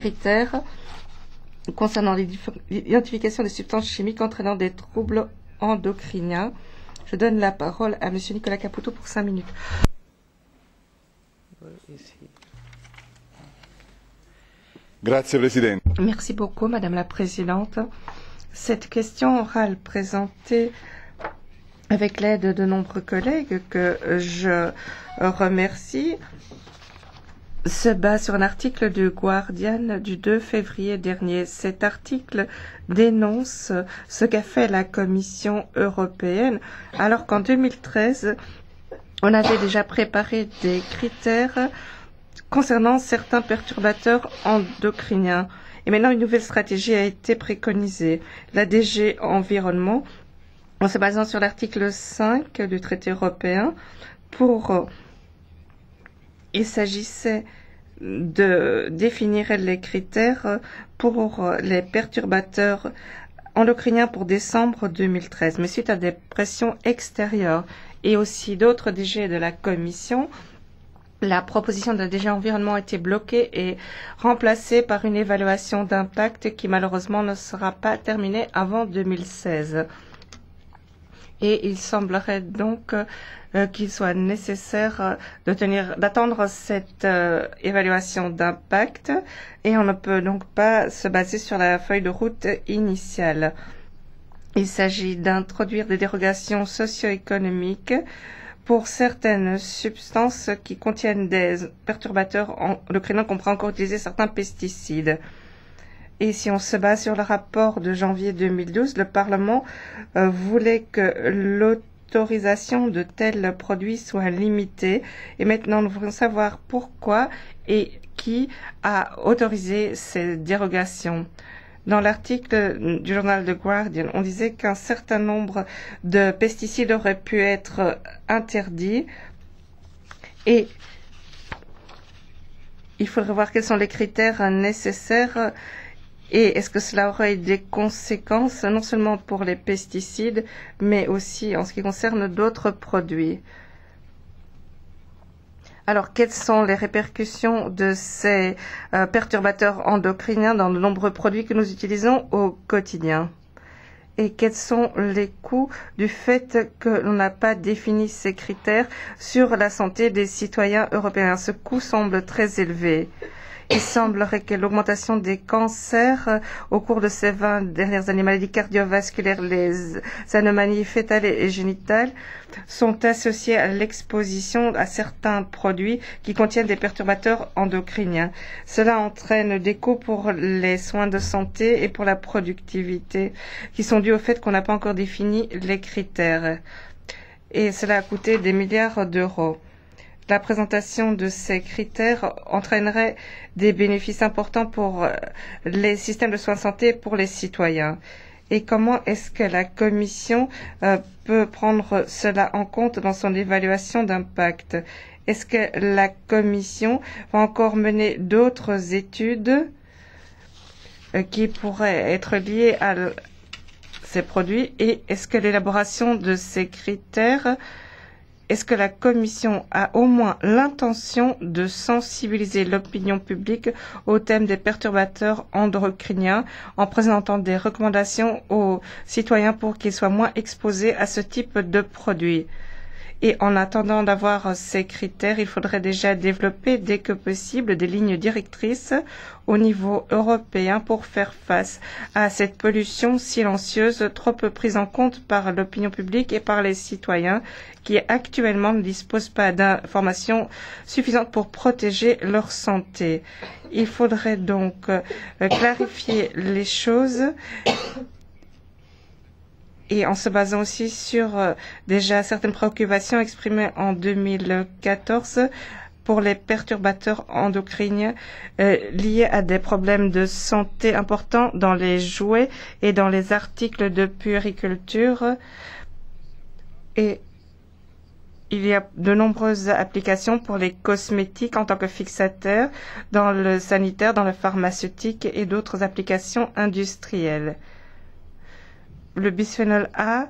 critères concernant l'identification des substances chimiques entraînant des troubles endocriniens. Je donne la parole à Monsieur Nicolas Caputo pour 5 minutes. Grazie, Presidente. Merci beaucoup, Madame la Présidente. Cette question orale présentée avec l'aide de nombreux collègues que je remercie se base sur un article du Guardian du 2 février dernier. Cet article dénonce ce qu'a fait la Commission européenne alors qu'en 2013, on avait déjà préparé des critères concernant certains perturbateurs endocriniens. Et maintenant, une nouvelle stratégie a été préconisée. La DG Environnement, en se basant sur l'article 5 du traité européen, il s'agissait de définir les critères pour les perturbateurs endocriniens pour décembre 2013. Mais suite à des pressions extérieures et aussi d'autres DG de la Commission, la proposition de la DG Environnement a été bloquée et remplacée par une évaluation d'impact qui malheureusement ne sera pas terminée avant 2016. Et il semblerait donc qu'il soit nécessaire d'attendre cette évaluation d'impact et on ne peut donc pas se baser sur la feuille de route initiale. Il s'agit d'introduire des dérogations socio-économiques pour certaines substances qui contiennent des perturbateurs endocriniens qu'on pourrait encore utiliser certains pesticides. Et si on se base sur le rapport de janvier 2012, le Parlement voulait que l'autorisation de tels produits soit limitée. Et maintenant, nous voulons savoir pourquoi et qui a autorisé ces dérogations. Dans l'article du journal The Guardian, on disait qu'un certain nombre de pesticides auraient pu être interdits et il faudrait voir quels sont les critères nécessaires et est-ce que cela aurait des conséquences non seulement pour les pesticides mais aussi en ce qui concerne d'autres produits. Alors, quelles sont les répercussions de ces perturbateurs endocriniens dans de nombreux produits que nous utilisons au quotidien? Et quels sont les coûts du fait que l'on n'a pas défini ces critères sur la santé des citoyens européens? Ce coût semble très élevé. Il semblerait que l'augmentation des cancers au cours de ces 20 dernières années, maladies cardiovasculaires, les anomalies fétales et génitales, sont associées à l'exposition à certains produits qui contiennent des perturbateurs endocriniens. Cela entraîne des coûts pour les soins de santé et pour la productivité, qui sont dus au fait qu'on n'a pas encore défini les critères. Et cela a coûté des milliards d'euros. La présentation de ces critères entraînerait des bénéfices importants pour les systèmes de soins de santé et pour les citoyens. Et comment est-ce que la Commission peut prendre cela en compte dans son évaluation d'impact? Est-ce que la Commission va encore mener d'autres études qui pourraient être liées à ces produits? Et est-ce que l'élaboration de ces critères est-ce que la Commission a au moins l'intention de sensibiliser l'opinion publique au thème des perturbateurs endocriniens en présentant des recommandations aux citoyens pour qu'ils soient moins exposés à ce type de produits? Et en attendant d'avoir ces critères, il faudrait déjà développer dès que possible des lignes directrices au niveau européen pour faire face à cette pollution silencieuse trop peu prise en compte par l'opinion publique et par les citoyens qui actuellement ne disposent pas d'informations suffisantes pour protéger leur santé. Il faudrait donc clarifier les choses et en se basant aussi sur déjà certaines préoccupations exprimées en 2014 pour les perturbateurs endocriniens liés à des problèmes de santé importants dans les jouets et dans les articles de puériculture. Et il y a de nombreuses applications pour les cosmétiques en tant que fixateurs, dans le sanitaire, dans le pharmaceutique et d'autres applications industrielles. Le bisphénol A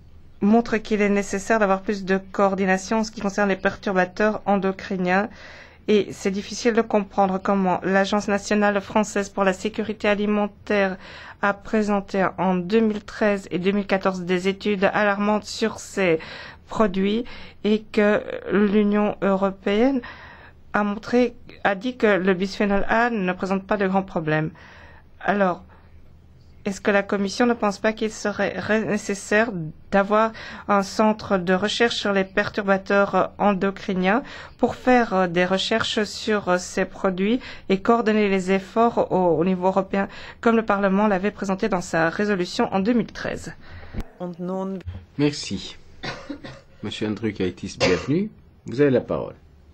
montre qu'il est nécessaire d'avoir plus de coordination en ce qui concerne les perturbateurs endocriniens Et c'est difficile de comprendre comment l'Agence nationale française pour la sécurité alimentaire a présenté en 2013 et 2014 des études alarmantes sur ces produits et que l'Union européenne a dit que le bisphénol A ne présente pas de grands problèmes. Alors, est-ce que la Commission ne pense pas qu'il serait nécessaire d'avoir un centre de recherche sur les perturbateurs endocriniens pour faire des recherches sur ces produits et coordonner les efforts au niveau européen, comme le Parlement l'avait présenté dans sa résolution en 2013? Merci. Monsieur Andriukaitis, bienvenue. Vous avez la parole.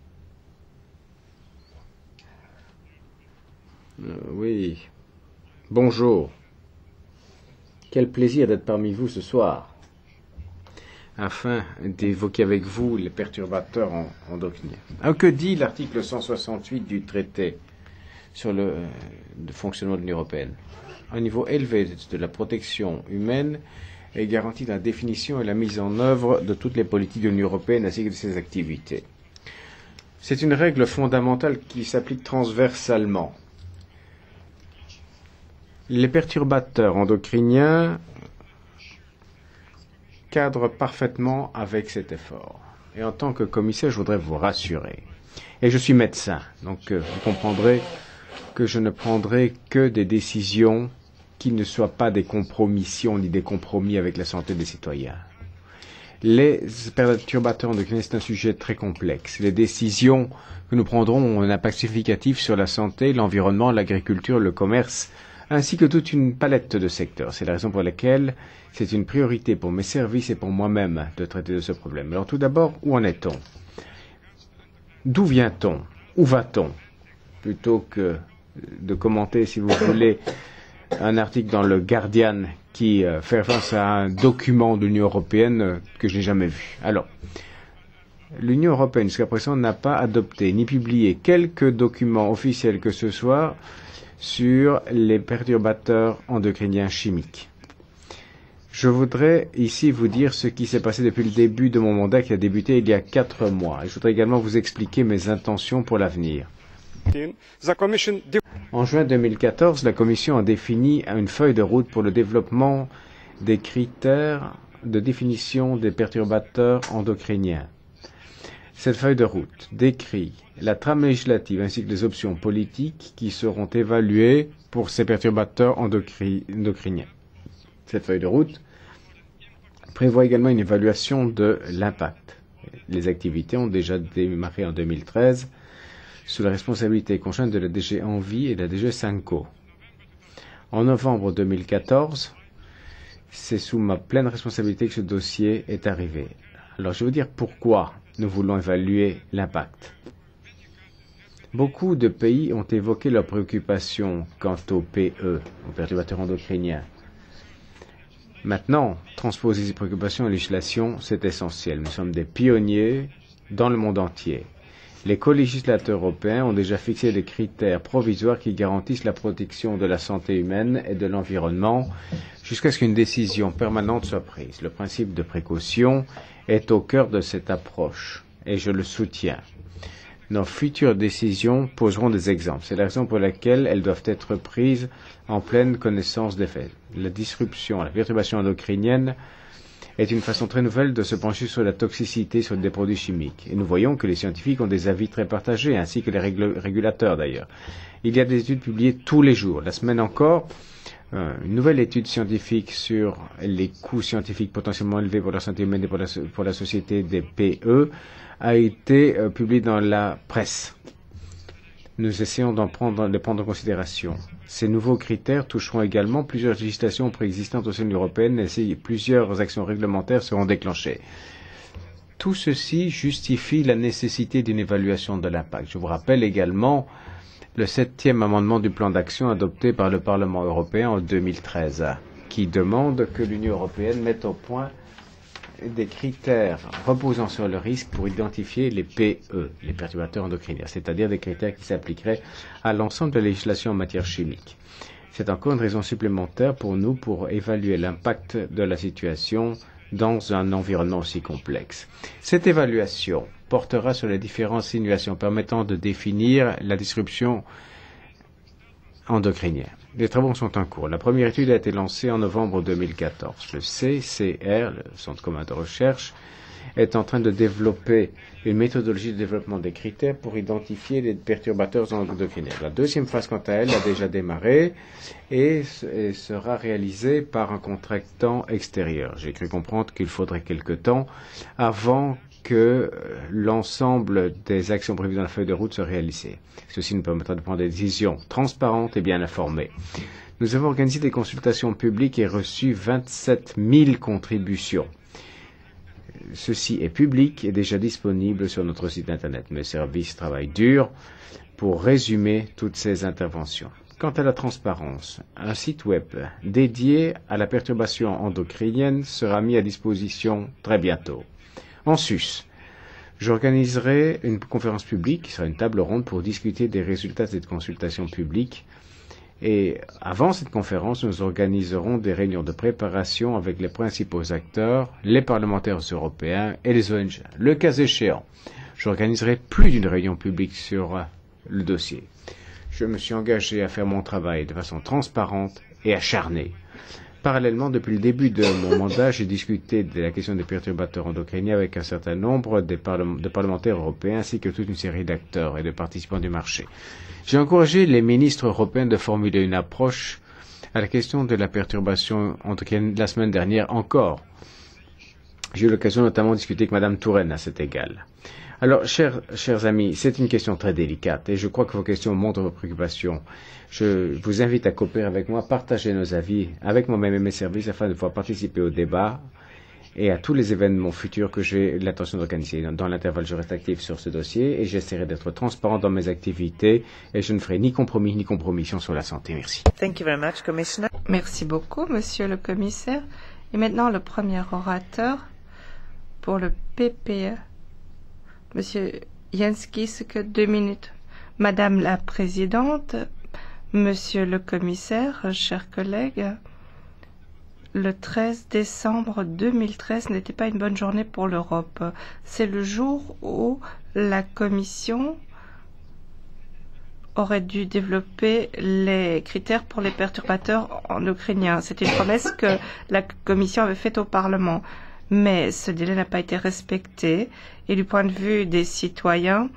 Oui. Bonjour. Quel plaisir d'être parmi vous ce soir, afin d'évoquer avec vous les perturbateurs endocriniens. Que dit l'article 168 du traité sur le fonctionnement de l'Union européenne? Un niveau élevé de la protection humaine est garanti dans la définition et la mise en œuvre de toutes les politiques de l'Union européenne ainsi que de ses activités. C'est une règle fondamentale qui s'applique transversalement. Les perturbateurs endocriniens cadrent parfaitement avec cet effort. Et en tant que commissaire, je voudrais vous rassurer. Et je suis médecin, donc vous comprendrez que je ne prendrai que des décisions qui ne soient pas des compromissions ni des compromis avec la santé des citoyens. Les perturbateurs endocriniens, c'est un sujet très complexe. Les décisions que nous prendrons ont un impact significatif sur la santé, l'environnement, l'agriculture, le commerce, ainsi que toute une palette de secteurs. C'est la raison pour laquelle c'est une priorité pour mes services et pour moi-même de traiter de ce problème. Alors tout d'abord, où en est-on? D'où vient-on? Où va-t-on? Plutôt que de commenter, si vous voulez, un article dans le Guardian qui fait référence à un document de l'Union européenne que je n'ai jamais vu. Alors, l'Union européenne jusqu'à présent n'a pas adopté ni publié quelque document officiel que ce soit sur les perturbateurs endocriniens chimiques. Je voudrais ici vous dire ce qui s'est passé depuis le début de mon mandat qui a débuté il y a 4 mois. Et je voudrais également vous expliquer mes intentions pour l'avenir. En juin 2014, la Commission a défini une feuille de route pour le développement des critères de définition des perturbateurs endocriniens. Cette feuille de route décrit la trame législative ainsi que les options politiques qui seront évaluées pour ces perturbateurs endocriniens. Cette feuille de route prévoit également une évaluation de l'impact. Les activités ont déjà démarré en 2013 sous la responsabilité conjointe de la DG Envie et de la DG Sanco. En novembre 2014, c'est sous ma pleine responsabilité que ce dossier est arrivé. Alors je vais vous dire pourquoi nous voulons évaluer l'impact. Beaucoup de pays ont évoqué leurs préoccupations quant aux PE, aux perturbateurs endocriniens. Maintenant, transposer ces préoccupations en législation, c'est essentiel. Nous sommes des pionniers dans le monde entier. Les co-législateurs européens ont déjà fixé des critères provisoires qui garantissent la protection de la santé humaine et de l'environnement jusqu'à ce qu'une décision permanente soit prise. Le principe de précaution est au cœur de cette approche et je le soutiens. Nos futures décisions poseront des exemples. C'est la raison pour laquelle elles doivent être prises en pleine connaissance des faits. La disruption, la perturbation endocrinienne est une façon très nouvelle de se pencher sur la toxicité sur des produits chimiques. Et nous voyons que les scientifiques ont des avis très partagés, ainsi que les régulateurs d'ailleurs. Il y a des études publiées tous les jours. La semaine encore, une nouvelle étude scientifique sur les coûts scientifiques potentiellement élevés pour la santé humaine et pour la société des PE a été publiée dans la presse. Nous essayons de les prendre en considération. Ces nouveaux critères toucheront également plusieurs législations préexistantes au sein de l'Union européenne et plusieurs actions réglementaires seront déclenchées. Tout ceci justifie la nécessité d'une évaluation de l'impact. Je vous rappelle également le 7e amendement du plan d'action adopté par le Parlement européen en 2013, qui demande que l'Union européenne mette au point des critères reposant sur le risque pour identifier les PE, les perturbateurs endocriniens, c'est-à-dire des critères qui s'appliqueraient à l'ensemble de la législation en matière chimique. C'est encore une raison supplémentaire pour nous pour évaluer l'impact de la situation dans un environnement aussi complexe. Cette évaluation portera sur les différentes simulations permettant de définir la disruption endocrinienne. Les travaux sont en cours. La première étude a été lancée en novembre 2014. Le CCR, le Centre commun de recherche, est en train de développer une méthodologie de développement des critères pour identifier les perturbateurs endocriniens. La deuxième phase, quant à elle, a déjà démarré et sera réalisée par un contractant extérieur. J'ai cru comprendre qu'il faudrait quelque temps avant que l'ensemble des actions prévues dans la feuille de route soient réalisées. Ceci nous permettra de prendre des décisions transparentes et bien informées. Nous avons organisé des consultations publiques et reçu 27 000 contributions. Ceci est public et déjà disponible sur notre site Internet. Mes services travaillent dur pour résumer toutes ces interventions. Quant à la transparence, un site web dédié à la perturbation endocrinienne sera mis à disposition très bientôt. En sus, j'organiserai une conférence publique, qui sera une table ronde pour discuter des résultats de cette consultation publique. Et avant cette conférence, nous organiserons des réunions de préparation avec les principaux acteurs, les parlementaires européens et les ONG. Le cas échéant, j'organiserai plus d'une réunion publique sur le dossier. Je me suis engagé à faire mon travail de façon transparente et acharnée. Parallèlement, depuis le début de mon mandat, j'ai discuté de la question des perturbateurs endocriniens avec un certain nombre de parlementaires européens ainsi que toute une série d'acteurs et de participants du marché. J'ai encouragé les ministres européens de formuler une approche à la question de la perturbation endocrinienne la semaine dernière encore. J'ai eu l'occasion notamment de discuter avec Mme Touraine à cet égard. Alors, chers amis, c'est une question très délicate et je crois que vos questions montrent vos préoccupations. Je vous invite à coopérer avec moi, partager nos avis avec moi-même et mes services afin de pouvoir participer au débat et à tous les événements futurs que j'ai l'intention d'organiser. Dans l'intervalle, je reste actif sur ce dossier et j'essaierai d'être transparent dans mes activités et je ne ferai ni compromis ni compromission sur la santé. Merci. Thank you very much, Commissioner. Merci beaucoup, Monsieur le Commissaire. Et maintenant, le premier orateur pour le PPE. Monsieur Jansky, ce que 2 minutes. Madame la Présidente, Monsieur le Commissaire, chers collègues, le 13 décembre 2013 n'était pas une bonne journée pour l'Europe. C'est le jour où la Commission aurait dû développer les critères pour les perturbateurs endocriniens. C'est une promesse que la Commission avait faite au Parlement. Mais ce délai n'a pas été respecté et du point de vue des citoyens,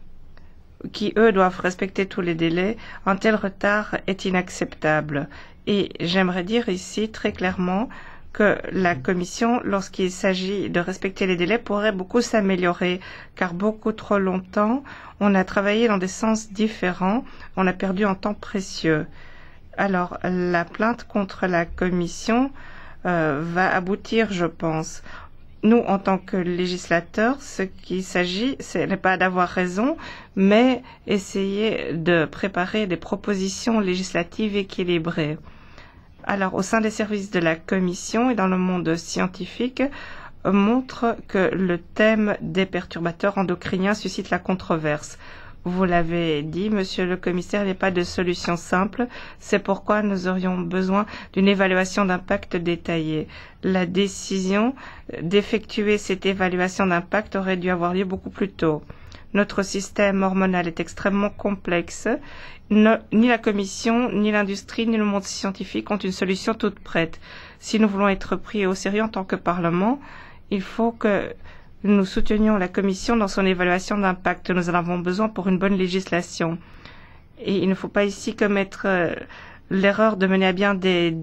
qui eux doivent respecter tous les délais, un tel retard est inacceptable. Et j'aimerais dire ici très clairement que la Commission, lorsqu'il s'agit de respecter les délais, pourrait beaucoup s'améliorer, car beaucoup trop longtemps, on a travaillé dans des sens différents, on a perdu un temps précieux. Alors, la plainte contre la Commission va aboutir, je pense. Nous, en tant que législateurs, ce qu'il s'agit, ce n'est pas d'avoir raison, mais essayer de préparer des propositions législatives équilibrées. Alors, au sein des services de la Commission et dans le monde scientifique, montre que le thème des perturbateurs endocriniens suscite la controverse. Vous l'avez dit, Monsieur le Commissaire, il n'y a pas de solution simple. C'est pourquoi nous aurions besoin d'une évaluation d'impact détaillée. La décision d'effectuer cette évaluation d'impact aurait dû avoir lieu beaucoup plus tôt. Notre système hormonal est extrêmement complexe. Ni la Commission, ni l'industrie, ni le monde scientifique ont une solution toute prête. Si nous voulons être pris au sérieux en tant que Parlement, il faut que nous soutenions la Commission dans son évaluation d'impact. Nous en avons besoin pour une bonne législation. Et il ne faut pas ici commettre l'erreur de mener à bien des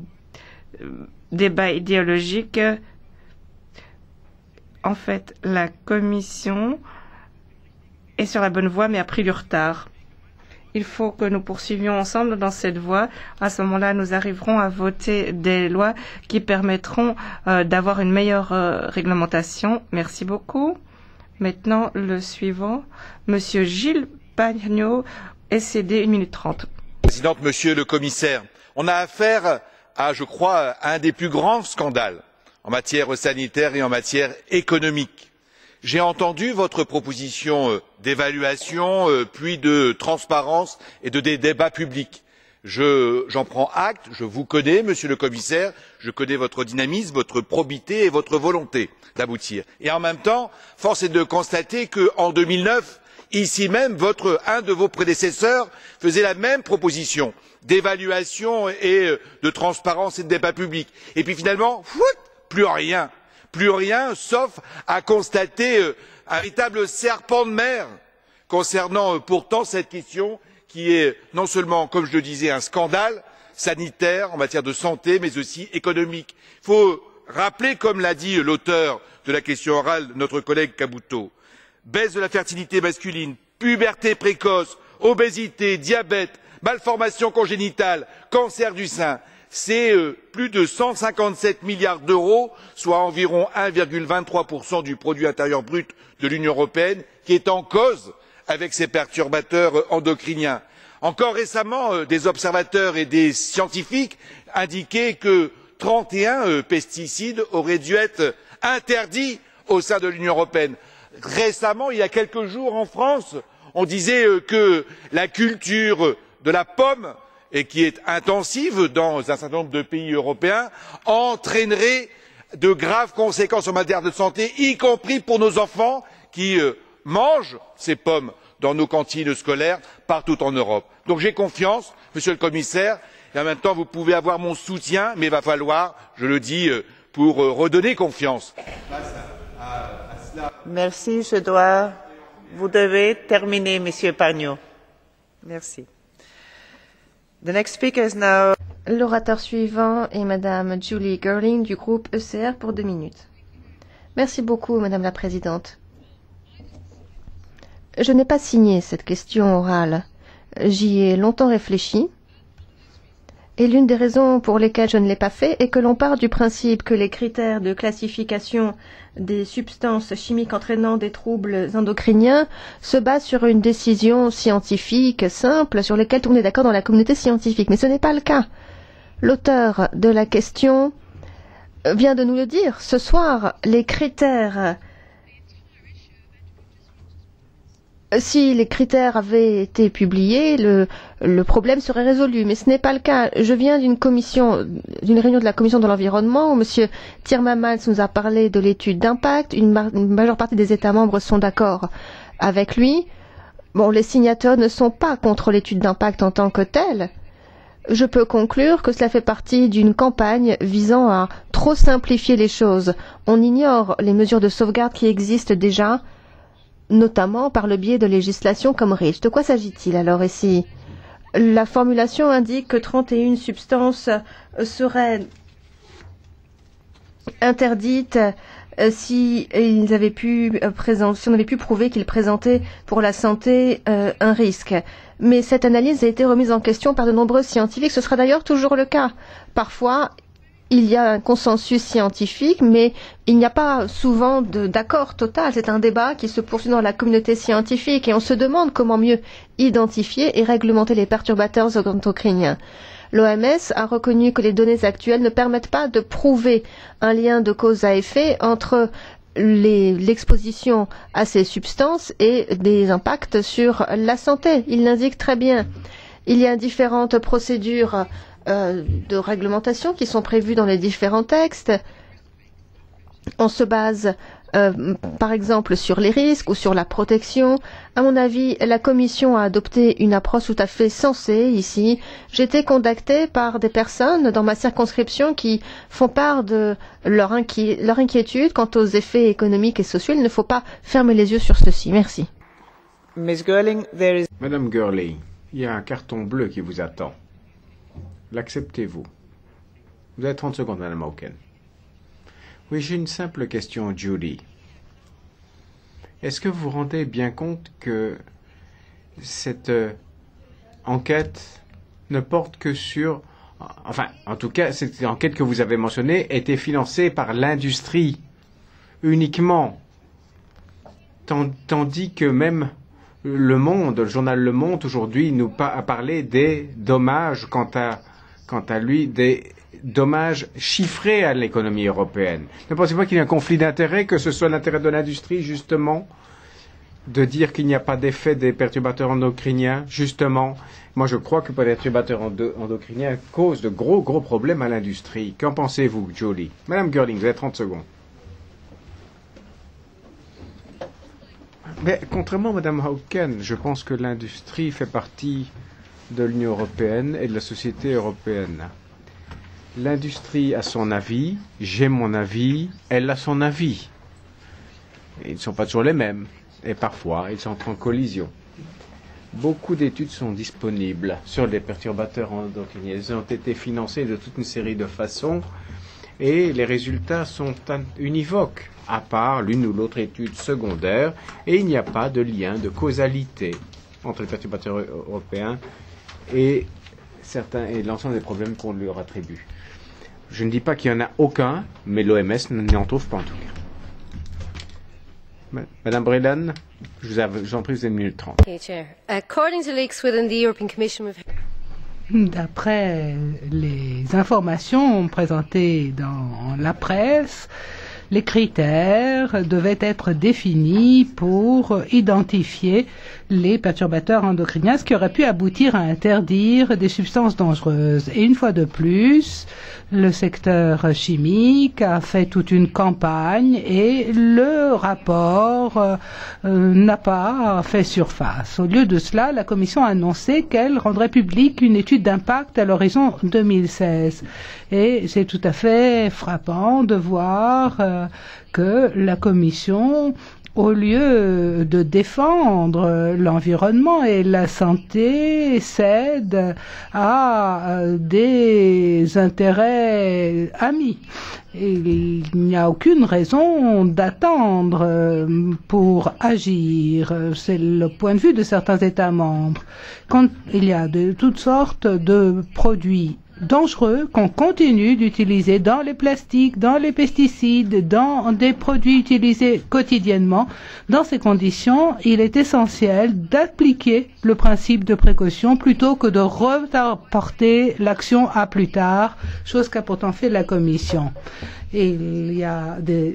débats idéologiques. En fait, la Commission est sur la bonne voie, mais a pris du retard. Il faut que nous poursuivions ensemble dans cette voie. À ce moment-là, nous arriverons à voter des lois qui permettront d'avoir une meilleure réglementation. Merci beaucoup. Maintenant, le suivant, Monsieur Gilles Pagnot, SCD, 1 minute 30. Présidente, Monsieur le Commissaire, on a affaire à, je crois, un des plus grands scandales en matière sanitaire et en matière économique. J'ai entendu votre proposition d'évaluation, puis de transparence et de débat public. J'en prends acte, je vous connais, Monsieur le Commissaire, je connais votre dynamisme, votre probité et votre volonté d'aboutir. Et en même temps, force est de constater qu'en 2009, ici même, un de vos prédécesseurs faisait la même proposition d'évaluation et de transparence et de débat public. Et puis finalement, plus rien, sauf à constater un véritable serpent de mer concernant pourtant cette question qui est non seulement, comme je le disais, un scandale sanitaire en matière de santé, mais aussi économique. Il faut rappeler, comme l'a dit l'auteur de la question orale, notre collègue Cabuto, baisse de la fertilité masculine, puberté précoce, obésité, diabète, malformation congénitale, cancer du sein. C'est plus de 157 milliards d'euros, soit environ 1,23% du produit intérieur brut de l'Union européenne, qui est en cause avec ces perturbateurs endocriniens. Encore récemment, des observateurs et des scientifiques indiquaient que 31 pesticides auraient dû être interdits au sein de l'Union européenne. Récemment, il y a quelques jours en France, on disait que la culture de la pomme, et qui est intensive dans un certain nombre de pays européens, entraînerait de graves conséquences en matière de santé, y compris pour nos enfants qui mangent ces pommes dans nos cantines scolaires partout en Europe. Donc j'ai confiance, Monsieur le Commissaire, et en même temps vous pouvez avoir mon soutien, mais il va falloir, je le dis, pour redonner confiance. Merci, vous devez terminer, Monsieur Pargneaux. Merci. The next speaker is now... L'orateur suivant est Madame Julie Girling du groupe ECR pour 2 minutes. Merci beaucoup, Madame la Présidente. Je n'ai pas signé cette question orale. J'y ai longtemps réfléchi. Et l'une des raisons pour lesquelles je ne l'ai pas fait est que l'on part du principe que les critères de classification des substances chimiques entraînant des troubles endocriniens se basent sur une décision scientifique simple sur laquelle tout le monde est d'accord dans la communauté scientifique. Mais ce n'est pas le cas. L'auteur de la question vient de nous le dire. Ce soir, les critères... Si les critères avaient été publiés, le problème serait résolu, mais ce n'est pas le cas. Je viens d'une réunion de la commission de l'environnement où M. Timmermans nous a parlé de l'étude d'impact. Une majeure partie des États membres sont d'accord avec lui. Bon, les signataires ne sont pas contre l'étude d'impact en tant que telle. Je peux conclure que cela fait partie d'une campagne visant à trop simplifier les choses. On ignore les mesures de sauvegarde qui existent déjà, notamment par le biais de législation comme REACH. De quoi s'agit-il alors ici? La formulation indique que 31 substances seraient interdites si on avait pu prouver qu'ils présentaient pour la santé un risque. Mais cette analyse a été remise en question par de nombreux scientifiques. Ce sera d'ailleurs toujours le cas. Parfois, il y a un consensus scientifique, mais il n'y a pas souvent d'accord total. C'est un débat qui se poursuit dans la communauté scientifique et on se demande comment mieux identifier et réglementer les perturbateurs endocriniens. L'OMS a reconnu que les données actuelles ne permettent pas de prouver un lien de cause à effet entre l'exposition à ces substances et des impacts sur la santé. Il l'indique très bien. Il y a différentes procédures de réglementation qui sont prévues dans les différents textes. On se base par exemple sur les risques ou sur la protection. À mon avis, la Commission a adopté une approche tout à fait sensée ici. J'ai été contactée par des personnes dans ma circonscription qui font part de leur inquiétude quant aux effets économiques et sociaux. Il ne faut pas fermer les yeux sur ceci. Merci. Madame Girling, il y a un carton bleu qui vous attend. L'acceptez-vous? Vous avez 30 secondes, Madame Hawken. Oui, j'ai une simple question, Julie. Est-ce que vous vous rendez bien compte que cette enquête ne porte que sur... Enfin, en tout cas, cette enquête que vous avez mentionnée était financée par l'industrie uniquement, tandis que même Le Monde, le journal Le Monde, aujourd'hui, nous a parlé des dommages, quant à lui, des dommages chiffrés à l'économie européenne. Ne pensez-vous pas qu'il y a un conflit d'intérêts, que ce soit l'intérêt de l'industrie, justement, de dire qu'il n'y a pas d'effet des perturbateurs endocriniens. Justement, moi je crois que les perturbateurs endocriniens causent de gros problèmes à l'industrie. Qu'en pensez-vous, Jolie? Madame Girling, vous avez 30 secondes. Mais contrairement à Madame Hauken, je pense que l'industrie fait partie de l'Union européenne et de la société européenne. L'industrie a son avis, j'ai mon avis, elle a son avis. Ils ne sont pas toujours les mêmes, et parfois ils sont en collision. Beaucoup d'études sont disponibles sur les perturbateurs endocriniens. Elles ont été financées de toute une série de façons, et les résultats sont univoques, à part l'une ou l'autre étude secondaire, et il n'y a pas de lien de causalité entre les perturbateurs européens et l'ensemble des problèmes qu'on leur attribue. Je ne dis pas qu'il n'y en a aucun, mais l'OMS n'en trouve pas en tout cas. Madame Brelan, je vous en prie, vous avez 1 minute 30. D'après les informations présentées dans la presse, les critères devaient être définis pour identifier les perturbateurs endocriniens, ce qui aurait pu aboutir à interdire des substances dangereuses. Et une fois de plus, le secteur chimique a fait toute une campagne et le rapport n'a pas fait surface. Au lieu de cela, la Commission a annoncé qu'elle rendrait publique une étude d'impact à l'horizon 2016. Et c'est tout à fait frappant de voir que la Commission, au lieu de défendre l'environnement et la santé, cède à des intérêts amis. Et il n'y a aucune raison d'attendre pour agir. C'est le point de vue de certains États membres. Quand il y a de toutes sortes de produits dangereux qu'on continue d'utiliser dans les plastiques, dans les pesticides, dans des produits utilisés quotidiennement. Dans ces conditions, il est essentiel d'appliquer le principe de précaution plutôt que de reporter l'action à plus tard, chose qu'a pourtant fait la Commission. Et il y a des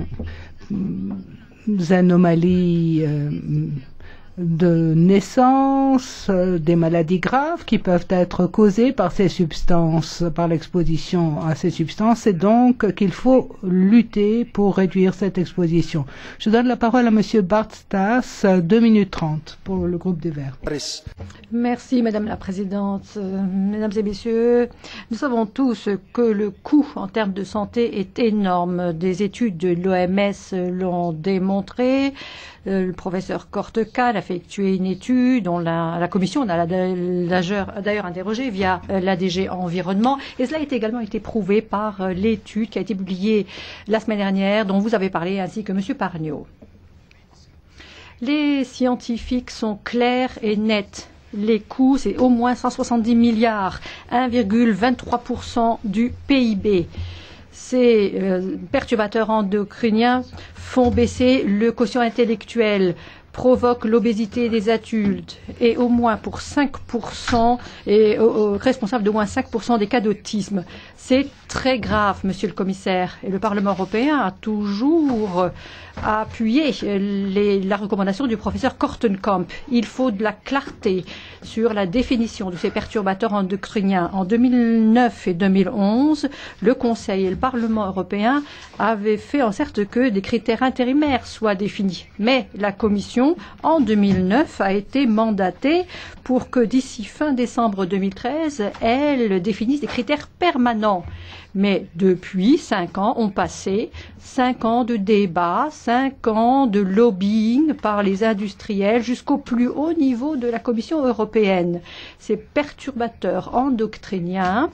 anomalies de naissance, des maladies graves qui peuvent être causées par ces substances, par l'exposition à ces substances, et donc qu'il faut lutter pour réduire cette exposition. Je donne la parole à Monsieur Bart Stas, 2 minutes 30 pour le groupe des Verts. Merci Madame la Présidente. Mesdames et Messieurs, nous savons tous que le coût en termes de santé est énorme. Des études de l'OMS l'ont démontré. Le professeur Kortekan a effectué une étude dont la Commission a d'ailleurs interrogé via l'ADG Environnement, et cela a également été prouvé par l'étude qui a été publiée la semaine dernière, dont vous avez parlé, ainsi que M. Pargneaux. Les scientifiques sont clairs et nets. Les coûts, c'est au moins 170 milliards, 1,23% du PIB. Ces perturbateurs endocriniens font baisser le quotient intellectuel, provoquent l'obésité des adultes et au moins pour 5% et responsable d'au moins 5% des cas d'autisme. C'est très grave, Monsieur le Commissaire, et le Parlement européen a toujours appuyé la recommandation du professeur Kortenkamp. Il faut de la clarté sur la définition de ces perturbateurs endocriniens. En 2009 et 2011, le Conseil et le Parlement européen avaient fait en sorte que des critères intérimaires soient définis. Mais la Commission, en 2009, a été mandatée pour que d'ici fin décembre 2013, elle définisse des critères permanents. Mais depuis 5 ans ont passé, 5 ans de débat, 5 ans de lobbying par les industriels jusqu'au plus haut niveau de la Commission européenne. Ces perturbateurs endocriniens,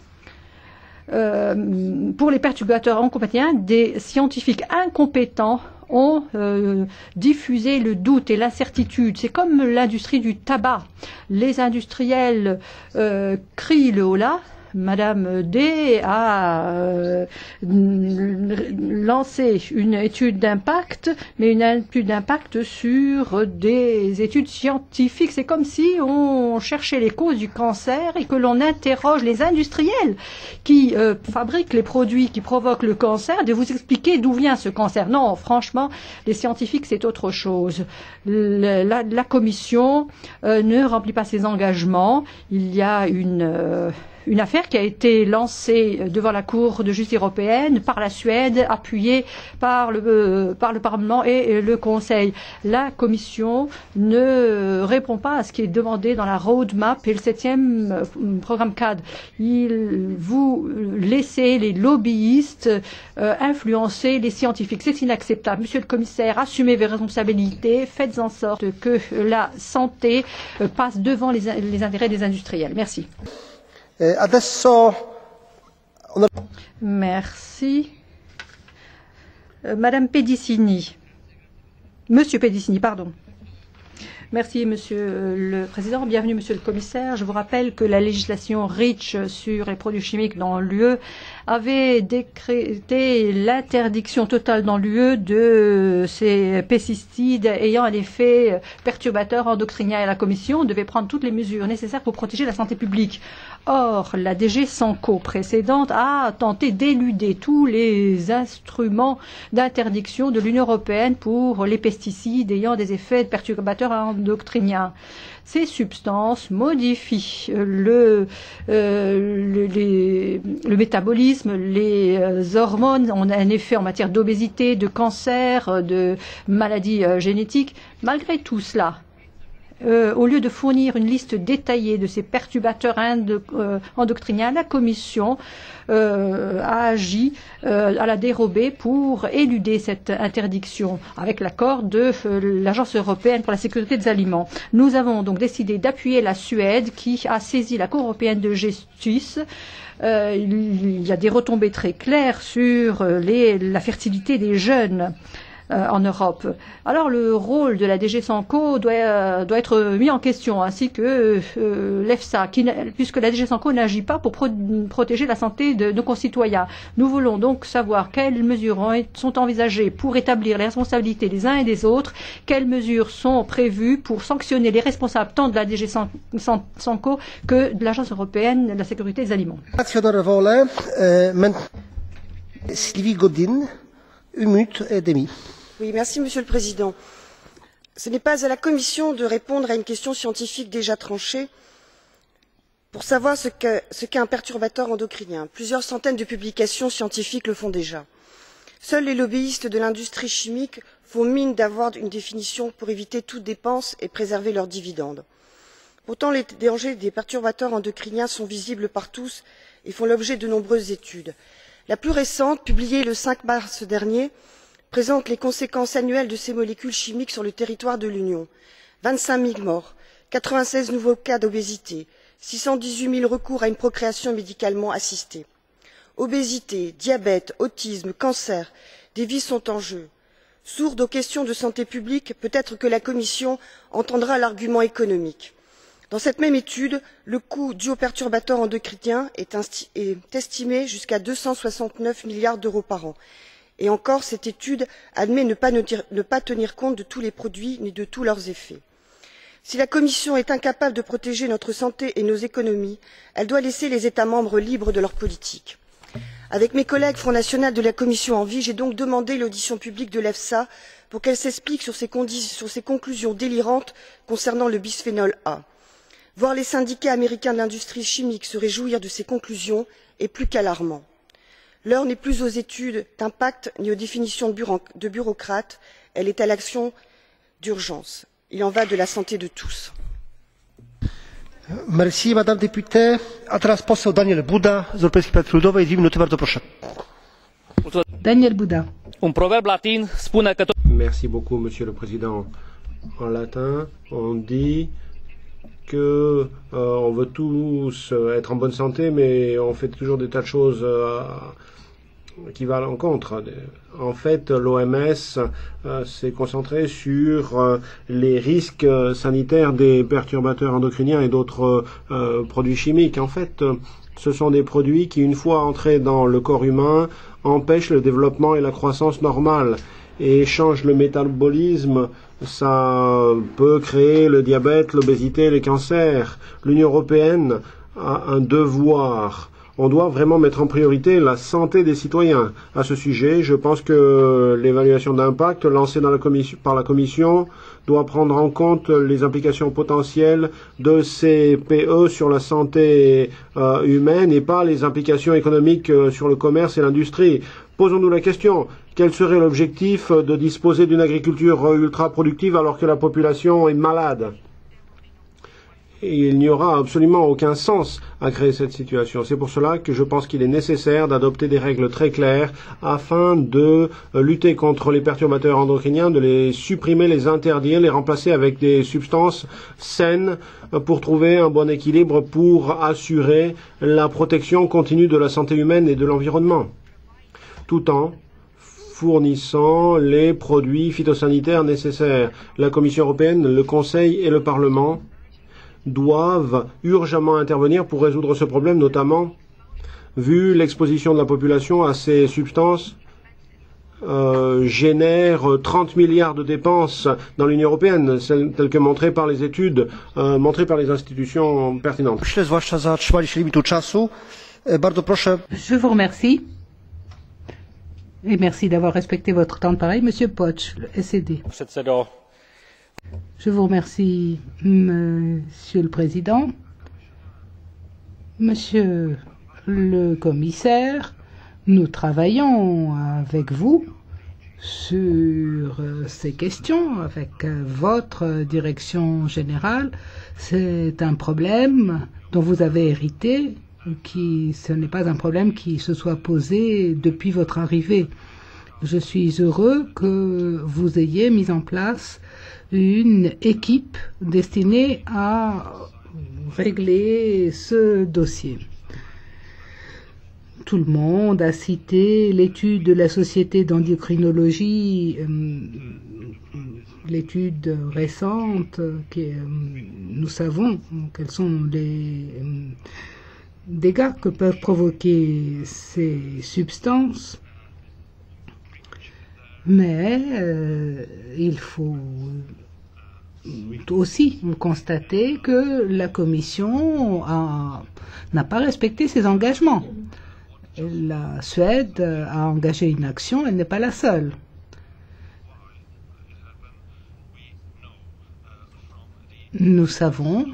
pour les perturbateurs endocriniens, des scientifiques incompétents ont diffusé le doute et l'incertitude. C'est comme l'industrie du tabac. Les industriels crient le holà, Madame D a lancé une étude d'impact, mais une étude d'impact sur des études scientifiques. C'est comme si on cherchait les causes du cancer et que l'on interroge les industriels qui fabriquent les produits qui provoquent le cancer, de vous expliquer d'où vient ce cancer. Non, franchement, les scientifiques, c'est autre chose. La Commission ne remplit pas ses engagements. Il y a une affaire qui a été lancée devant la Cour de justice européenne par la Suède, appuyée par le Parlement et le Conseil. La Commission ne répond pas à ce qui est demandé dans la roadmap et le 7e programme cadre. Vous laissez les lobbyistes influencer les scientifiques. C'est inacceptable. Monsieur le commissaire, assumez vos responsabilités, faites en sorte que la santé passe devant les intérêts des industriels. Merci. Merci. Madame Pedicini. Monsieur Pedicini, pardon. Merci, Monsieur le Président. Bienvenue, Monsieur le Commissaire. Je vous rappelle que la législation REACH sur les produits chimiques dans l'UE avait décrété l'interdiction totale dans l'UE de ces pesticides ayant un effet perturbateur endocrinien. Et la Commission devait prendre toutes les mesures nécessaires pour protéger la santé publique. Or, la DG Sanco précédente a tenté d'éluder tous les instruments d'interdiction de l'Union européenne pour les pesticides ayant des effets perturbateurs endocriniens. Ces substances modifient le métabolisme, les hormones ont un effet en matière d'obésité, de cancer, de maladies génétiques. Malgré tout cela, au lieu de fournir une liste détaillée de ces perturbateurs endocriniens, la Commission a agi à la dérobée pour éluder cette interdiction avec l'accord de l'Agence européenne pour la sécurité des aliments. Nous avons donc décidé d'appuyer la Suède qui a saisi la Cour européenne de justice. Il y a des retombées très claires sur la fertilité des jeunes en Europe. Alors le rôle de la DG Sanco doit être mis en question, ainsi que l'EFSA, puisque la DG Sanco n'agit pas pour protéger la santé de nos concitoyens. Nous voulons donc savoir quelles mesures sont envisagées pour établir les responsabilités des uns et des autres, quelles mesures sont prévues pour sanctionner les responsables tant de la DG Sanco que de l'Agence européenne de la sécurité des aliments. Sylvie Godin, 1 minute et demie. Oui, merci, Monsieur le Président. Ce n'est pas à la Commission de répondre à une question scientifique déjà tranchée pour savoir ce qu'est un perturbateur endocrinien. Plusieurs centaines de publications scientifiques le font déjà. Seuls les lobbyistes de l'industrie chimique font mine d'avoir une définition pour éviter toute dépense et préserver leurs dividendes. Pourtant, les dangers des perturbateurs endocriniens sont visibles par tous et font l'objet de nombreuses études. La plus récente, publiée le 5 mars dernier, présente les conséquences annuelles de ces molécules chimiques sur le territoire de l'Union. 25 000 morts, 96 nouveaux cas d'obésité, 618 000 recours à une procréation médicalement assistée. Obésité, diabète, autisme, cancer, des vies sont en jeu. Sourde aux questions de santé publique, peut-être que la Commission entendra l'argument économique. Dans cette même étude, le coût dû aux perturbateurs endocriniens est estimé jusqu'à 269 milliards d'euros par an. Et encore, cette étude admet ne pas tenir compte de tous les produits ni de tous leurs effets. Si la Commission est incapable de protéger notre santé et nos économies, elle doit laisser les États membres libres de leur politique. Avec mes collègues Front National de la Commission ENVI, j'ai donc demandé l'audition publique de l'EFSA pour qu'elle s'explique sur ses conclusions délirantes concernant le bisphénol A. Voir les syndicats américains de l'industrie chimique se réjouir de ces conclusions est plus qu'alarmant. L'heure n'est plus aux études d'impact ni aux définitions de bureaucrates, elle est à l'action d'urgence. Il en va de la santé de tous. Merci, Madame députée. A teraz poseł Daniel Buda z Europejskiej Partii Ludowej. 2 minuty, bardzo proszę. Daniel Buda. Un proverbe latin spune că... Merci beaucoup, Monsieur le Président. En latin, on dit que on veut tous être en bonne santé, mais on fait toujours des tas de choses qui va à l'encontre. En fait, l'OMS s'est concentrée sur les risques sanitaires des perturbateurs endocriniens et d'autres produits chimiques. En fait, ce sont des produits qui, une fois entrés dans le corps humain, empêchent le développement et la croissance normale et changent le métabolisme. Ça peut créer le diabète, l'obésité, les cancers. L'Union européenne a un devoir. On doit vraiment mettre en priorité la santé des citoyens. À ce sujet, je pense que l'évaluation d'impact lancée par la Commission doit prendre en compte les implications potentielles de ces PE sur la santé humaine et pas les implications économiques sur le commerce et l'industrie. Posons-nous la question, quel serait l'objectif de disposer d'une agriculture ultra productive alors que la population est malade ? Et il n'y aura absolument aucun sens à créer cette situation. C'est pour cela que je pense qu'il est nécessaire d'adopter des règles très claires afin de lutter contre les perturbateurs endocriniens, de les supprimer, les interdire, les remplacer avec des substances saines pour trouver un bon équilibre pour assurer la protection continue de la santé humaine et de l'environnement, tout en fournissant les produits phytosanitaires nécessaires. La Commission européenne, le Conseil et le Parlement doivent urgemment intervenir pour résoudre ce problème, notamment vu l'exposition de la population à ces substances génère 30 milliards de dépenses dans l'Union européenne, telles que montrées par les études, montrées par les institutions pertinentes. Je vous remercie. Et merci d'avoir respecté votre temps de parole. Monsieur Poch, le SED. Je vous remercie, Monsieur le Président. Monsieur le Commissaire, nous travaillons avec vous sur ces questions, avec votre direction générale. C'est un problème dont vous avez hérité, ce n'est pas un problème qui se soit posé depuis votre arrivée. Je suis heureux que vous ayez mis en place une équipe destinée à régler ce dossier. Tout le monde a cité l'étude de la Société d'endocrinologie, l'étude récente, nous savons quels sont les dégâts que peuvent provoquer ces substances. Mais il faut aussi constater que la Commission n'a pas respecté ses engagements. La Suède a engagé une action, elle n'est pas la seule. Nous savons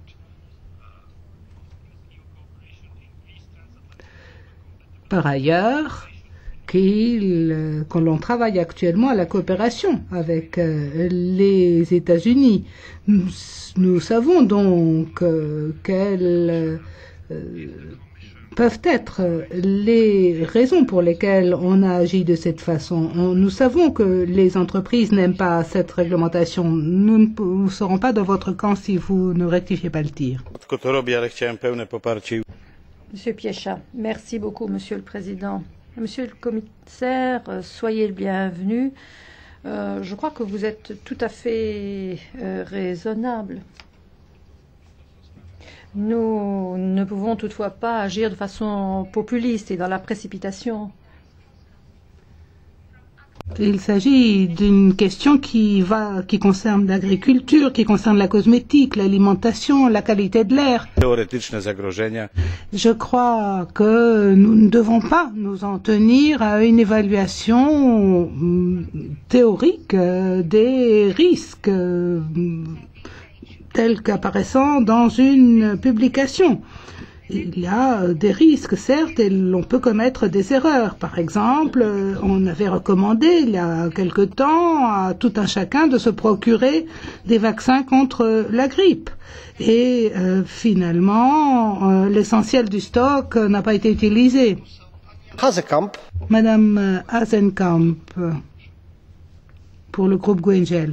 par ailleurs que l'on travaille actuellement à la coopération avec les États-Unis. Nous savons donc quelles peuvent être les raisons pour lesquelles on a agi de cette façon. Nous savons que les entreprises n'aiment pas cette réglementation. Nous ne serons pas dans votre camp si vous ne rectifiez pas le tir. Monsieur Piécha, merci beaucoup, Monsieur le Président. Monsieur le Commissaire, soyez le bienvenu. Je crois que vous êtes tout à fait raisonnable. Nous ne pouvons toutefois pas agir de façon populiste et dans la précipitation. Il s'agit d'une question qui concerne l'agriculture, qui concerne la cosmétique, l'alimentation, la qualité de l'air. Je crois que nous ne devons pas nous en tenir à une évaluation théorique des risques tels qu'apparaissant dans une publication. Il y a des risques, certes, et l'on peut commettre des erreurs. Par exemple, on avait recommandé il y a quelque temps à tout un chacun de se procurer des vaccins contre la grippe. Et finalement, l'essentiel du stock n'a pas été utilisé. Madame Hazekamp, pour le groupe Guengel.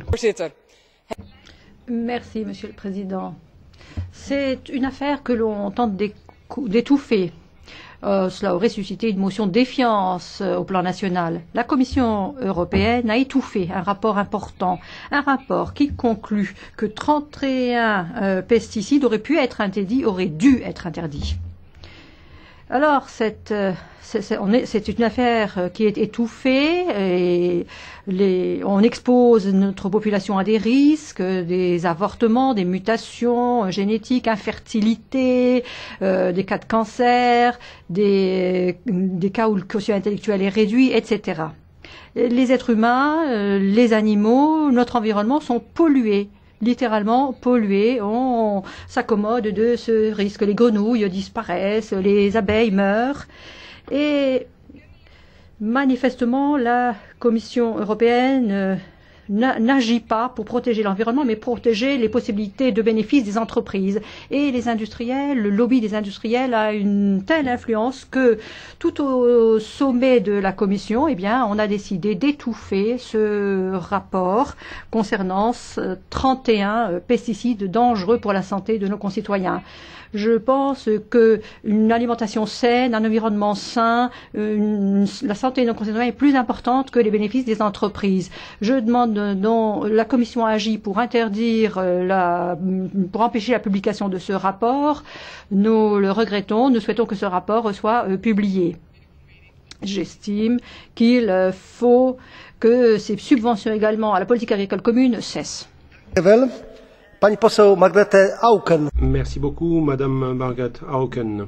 Merci, Monsieur le Président. C'est une affaire que l'on tente d'étouffer. Cela aurait suscité une motion de défiance au plan national. La Commission européenne a étouffé un rapport important, un rapport qui conclut que 31 pesticides auraient pu être interdits, auraient dû être interdits. Alors, c'est une affaire qui est étouffée et on expose notre population à des risques, des avortements, des mutations génétiques, infertilité, des cas de cancer, des cas où le quotient intellectuel est réduit, etc. Les êtres humains, les animaux, notre environnement sont pollués. Littéralement pollués, on s'accommode de ce risque. Les grenouilles disparaissent, les abeilles meurent et manifestement la Commission européenne n'agit pas pour protéger l'environnement, mais protéger les possibilités de bénéfices des entreprises. Et les industriels, le lobby des industriels a une telle influence que tout au sommet de la Commission, eh bien, on a décidé d'étouffer ce rapport concernant 31 pesticides dangereux pour la santé de nos concitoyens. Je pense qu'une alimentation saine, un environnement sain, la santé de nos concitoyens est plus importante que les bénéfices des entreprises. Je demande donc la Commission agit pour interdire pour empêcher la publication de ce rapport. Nous le regrettons, nous souhaitons que ce rapport soit publié. J'estime qu'il faut que ces subventions également à la politique agricole commune cessent. Merci beaucoup, Madame Margrethe Auken.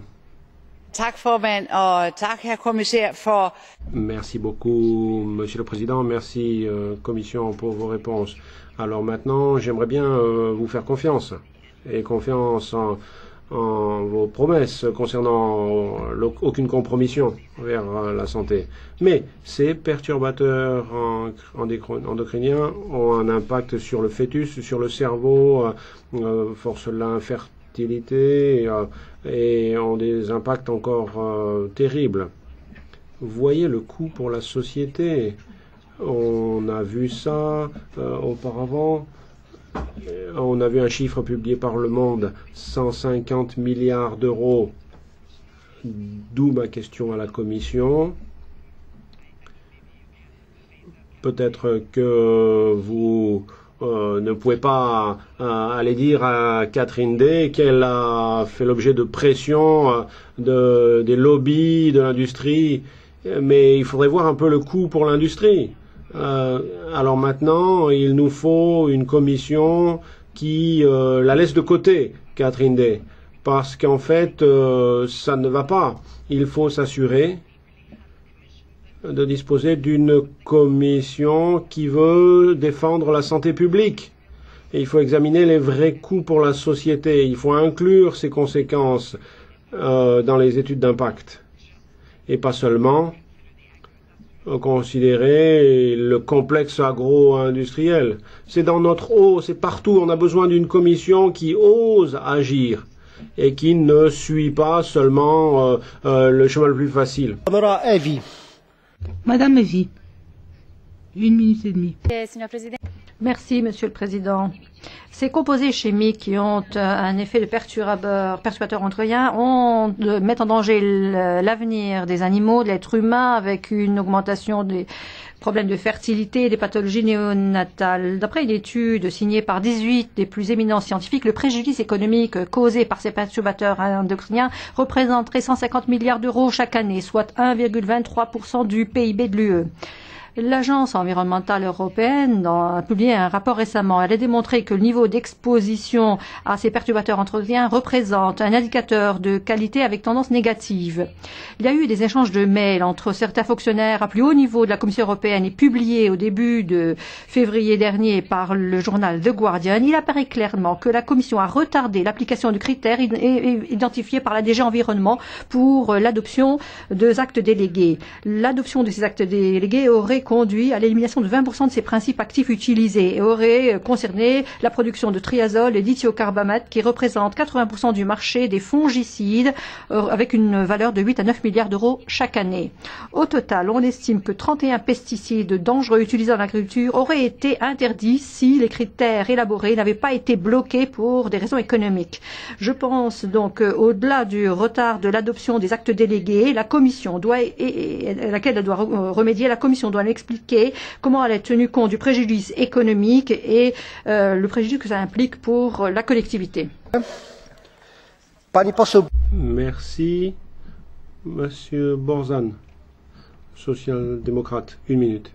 Merci beaucoup, Monsieur le Président. Merci, Commission, pour vos réponses. Alors maintenant, j'aimerais bien vous faire confiance et confiance en vos promesses concernant aucune compromission vers la santé. Mais ces perturbateurs endocriniens ont un impact sur le fœtus, sur le cerveau, forcent l'infertilité et ont des impacts encore terribles. Vous voyez le coût pour la société. On a vu ça auparavant. On a vu un chiffre publié par Le Monde, 150 milliards d'euros. D'où ma question à la Commission. Peut-être que vous ne pouvez pas aller dire à Catherine Day qu'elle a fait l'objet de pression des lobbies de l'industrie, mais il faudrait voir un peu le coût pour l'industrie. Alors maintenant, il nous faut une commission qui la laisse de côté, Catherine Day, parce qu'en fait, ça ne va pas. Il faut s'assurer de disposer d'une commission qui veut défendre la santé publique. Et il faut examiner les vrais coûts pour la société. Il faut inclure ces conséquences dans les études d'impact. Et pas seulement considérer le complexe agro-industriel. C'est dans notre eau, c'est partout. On a besoin d'une commission qui ose agir et qui ne suit pas seulement le chemin le plus facile. Madame Evi, 1 minute et demie. Merci, Monsieur le Président. Ces composés chimiques qui ont un effet de perturbateur endocriniens mettent en danger l'avenir des animaux, de l'être humain, avec une augmentation des problèmes de fertilité et des pathologies néonatales. D'après une étude signée par 18 des plus éminents scientifiques, le préjudice économique causé par ces perturbateurs endocriniens représenterait 150 milliards d'euros chaque année, soit 1,23% du PIB de l'UE. L'Agence environnementale européenne a publié un rapport récemment. Elle a démontré que le niveau d'exposition à ces perturbateurs endocriniens représente un indicateur de qualité avec tendance négative. Il y a eu des échanges de mails entre certains fonctionnaires à plus haut niveau de la Commission européenne et publiés au début de février dernier par le journal The Guardian. Il apparaît clairement que la Commission a retardé l'application de critères identifiés par la DG Environnement pour l'adoption des actes délégués. L'adoption de ces actes délégués aurait conduit à l'élimination de 20% de ces principes actifs utilisés et aurait concerné la production de triazole et d'ithiocarbamate qui représentent 80% du marché des fongicides avec une valeur de 8 à 9 milliards d'euros chaque année. Au total, on estime que 31 pesticides dangereux utilisés en agriculture auraient été interdits si les critères élaborés n'avaient pas été bloqués pour des raisons économiques. Je pense donc au-delà du retard de l'adoption des actes délégués, la Commission doit, à laquelle elle doit remédier, la Commission doit expliquer comment elle a tenu compte du préjudice économique et le préjudice que ça implique pour la collectivité. Merci. Monsieur Borzan, social-démocrate, 1 minute.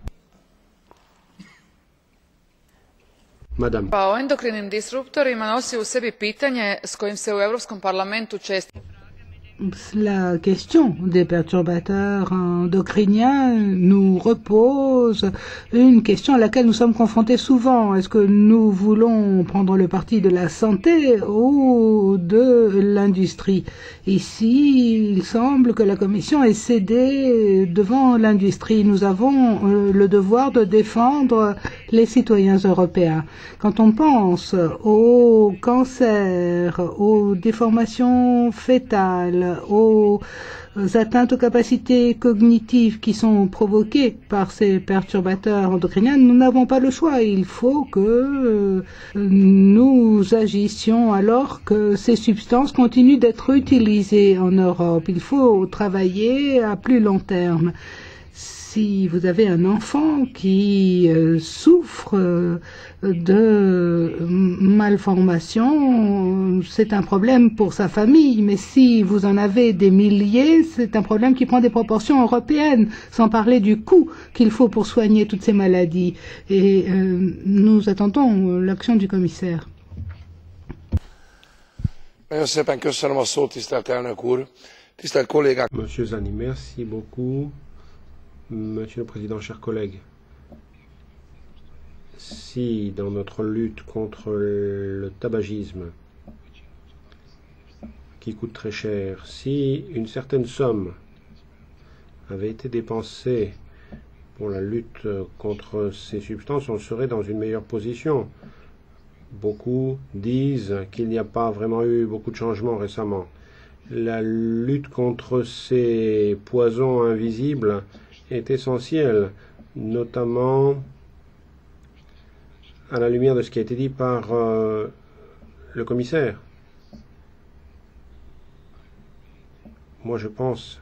Madame. O endokrinim disruptorima nosi u sebi pitanje s kojim se u Europskom parlamentu često. La question des perturbateurs endocriniens nous repose une question à laquelle nous sommes confrontés souvent. Est-ce que nous voulons prendre le parti de la santé ou de l'industrie? Ici, il semble que la Commission ait cédé devant l'industrie. Nous avons le devoir de défendre les citoyens européens. Quand on pense au cancer, aux déformations fœtales, aux atteintes aux capacités cognitives qui sont provoquées par ces perturbateurs endocriniens, nous n'avons pas le choix. Il faut que nous agissions alors que ces substances continuent d'être utilisées en Europe. Il faut travailler à plus long terme. Si vous avez un enfant qui souffre de malformation, c'est un problème pour sa famille. Mais si vous en avez des milliers, c'est un problème qui prend des proportions européennes, sans parler du coût qu'il faut pour soigner toutes ces maladies. Et nous attendons l'action du commissaire. Monsieur Zani, merci beaucoup. Monsieur le Président, chers collègues, si dans notre lutte contre le tabagisme, qui coûte très cher, si une certaine somme avait été dépensée pour la lutte contre ces substances, on serait dans une meilleure position. Beaucoup disent qu'il n'y a pas vraiment eu beaucoup de changements récemment. La lutte contre ces poisons invisibles est essentiel, notamment à la lumière de ce qui a été dit par le commissaire. Moi, je pense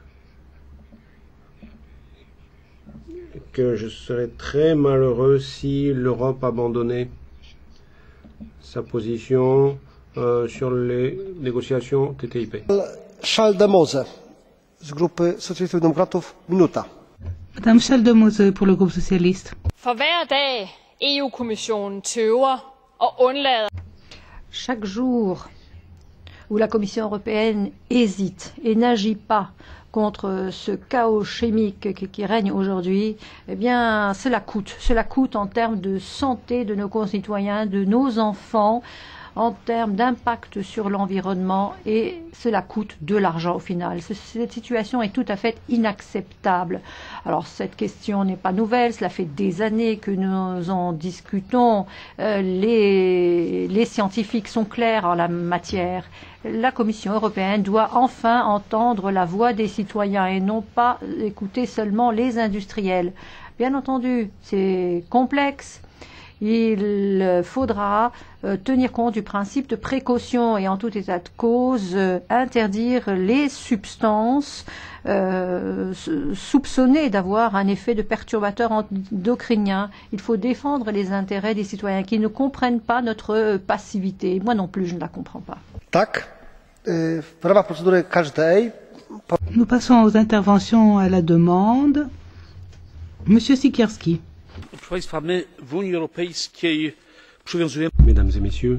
que je serais très malheureux si l'Europe abandonnait sa position sur les négociations TTIP. Schaldemose, z grupy Socjalistów i Demokratów, minuta. Madame Schaldemose pour le groupe socialiste. For hver dag EU-kommissionen tøver og undlader. Chaque jour où la Commission européenne hésite et n'agit pas contre ce chaos chimique qui règne aujourd'hui, eh bien, cela coûte en termes de santé de nos concitoyens, de nos enfants, en termes d'impact sur l'environnement, et cela coûte de l'argent au final. Cette situation est tout à fait inacceptable. Alors cette question n'est pas nouvelle, cela fait des années que nous en discutons. Les scientifiques sont clairs en la matière. La Commission européenne doit enfin entendre la voix des citoyens et non pas écouter seulement les industriels. Bien entendu, c'est complexe. Il faudra tenir compte du principe de précaution et en tout état de cause interdire les substances soupçonnées d'avoir un effet de perturbateur endocrinien. Il faut défendre les intérêts des citoyens qui ne comprennent pas notre passivité. Moi non plus, je ne la comprends pas. Nous passons aux interventions à la demande. Monsieur Sikierski. Mesdames et messieurs,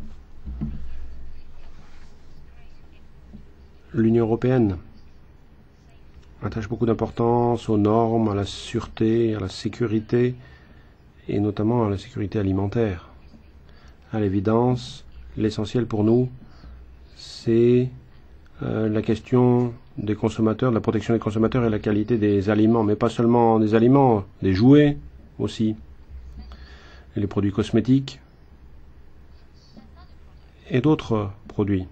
l'Union européenne attache beaucoup d'importance aux normes, à la sûreté, à la sécurité et notamment à la sécurité alimentaire. À l'évidence, l'essentiel pour nous, c'est la question des consommateurs, de la protection des consommateurs et la qualité des aliments, mais pas seulement des aliments, des jouets aussi, et les produits cosmétiques et d'autres produits.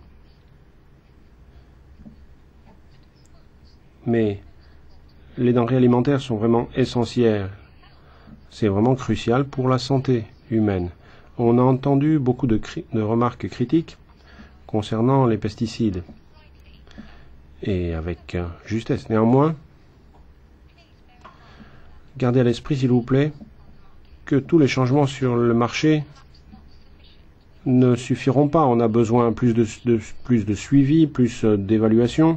Mais les denrées alimentaires sont vraiment essentielles. C'est vraiment crucial pour la santé humaine. On a entendu beaucoup de remarques critiques concernant les pesticides. Et avec justesse. Néanmoins, gardez à l'esprit, s'il vous plaît, que tous les changements sur le marché ne suffiront pas. On a besoin plus de suivi, plus d'évaluation.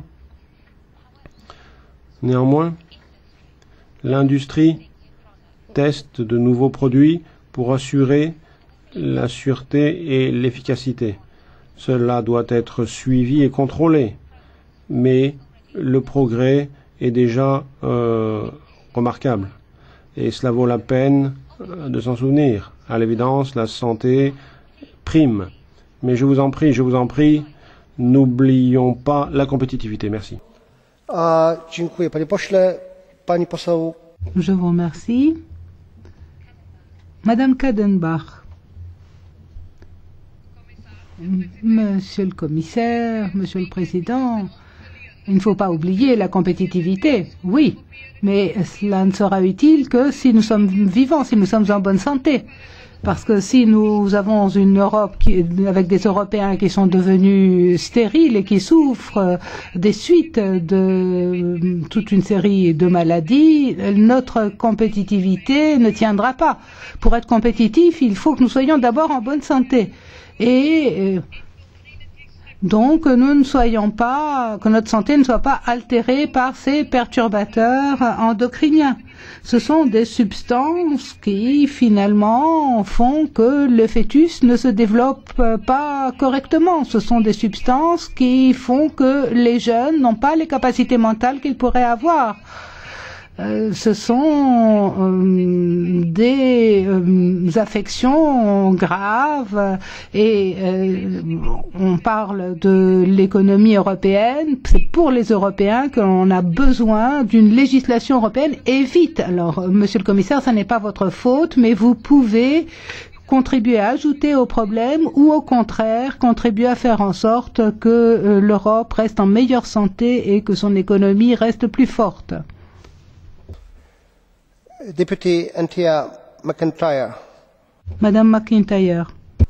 Néanmoins, l'industrie teste de nouveaux produits pour assurer la sûreté et l'efficacité. Cela doit être suivi et contrôlé. Mais le progrès est déjà remarquable. Et cela vaut la peine de s'en souvenir. À l'évidence, la santé prime. Mais je vous en prie, n'oublions pas la compétitivité. Merci. Je vous remercie. Madame Kadenbach. Monsieur le commissaire, monsieur le président, il ne faut pas oublier la compétitivité, oui, mais cela ne sera utile que si nous sommes vivants, si nous sommes en bonne santé. Parce que si nous avons une Europe avec des Européens qui sont devenus stériles et qui souffrent des suites de toute une série de maladies, notre compétitivité ne tiendra pas. Pour être compétitif, il faut que nous soyons d'abord en bonne santé. Et donc, que notre santé ne soit pas altérée par ces perturbateurs endocriniens. Ce sont des substances qui, finalement, font que le fœtus ne se développe pas correctement. Ce sont des substances qui font que les jeunes n'ont pas les capacités mentales qu'ils pourraient avoir. Ce sont des affections graves et on parle de l'économie européenne. C'est pour les Européens qu'on a besoin d'une législation européenne et vite. Alors, monsieur le commissaire, ça n'est pas votre faute, mais vous pouvez contribuer à ajouter au problème ou au contraire contribuer à faire en sorte que l'Europe reste en meilleure santé et que son économie reste plus forte. Député Anthea McIntyre. Madame McIntyre.